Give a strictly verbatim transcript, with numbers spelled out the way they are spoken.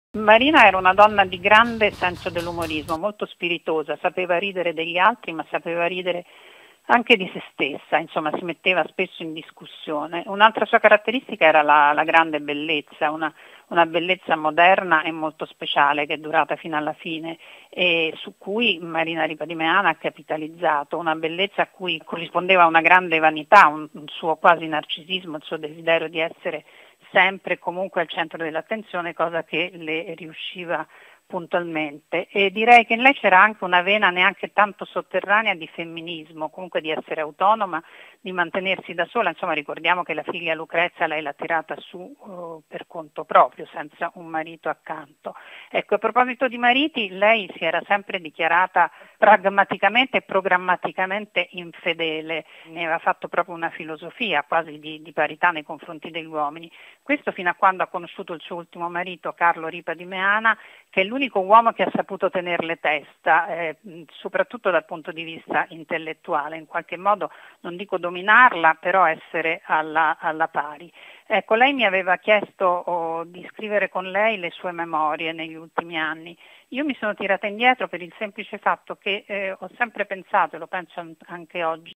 Marina era una donna di grande senso dell'umorismo, molto spiritosa, sapeva ridere degli altri ma sapeva ridere anche di se stessa, insomma si metteva spesso in discussione. Un'altra sua caratteristica era la, la grande bellezza, una, una bellezza moderna e molto speciale che è durata fino alla fine e su cui Marina Ripa di Meana ha capitalizzato, una bellezza a cui corrispondeva una grande vanità, un, un suo quasi narcisismo, il suo desiderio di essere sempre e comunque al centro dell'attenzione, cosa che le riusciva puntualmente, e direi che in lei c'era anche una vena neanche tanto sotterranea di femminismo, comunque di essere autonoma, di mantenersi da sola. Insomma, ricordiamo che la figlia Lucrezia lei l'ha tirata su uh, per conto proprio, senza un marito accanto. Ecco, a proposito di mariti, lei si era sempre dichiarata pragmaticamente e programmaticamente infedele, ne aveva fatto proprio una filosofia quasi di, di parità nei confronti degli uomini. Questo fino a quando ha conosciuto il suo ultimo marito, Carlo Ripa di Meana, che è l'unico uomo che ha saputo tenerle testa, eh, soprattutto dal punto di vista intellettuale, in qualche modo, non dico dominarla, però essere alla, alla pari. Ecco, lei mi aveva chiesto oh, di scrivere con lei le sue memorie negli ultimi anni. Io mi sono tirata indietro per il semplice fatto che eh, ho sempre pensato, e lo penso anche oggi,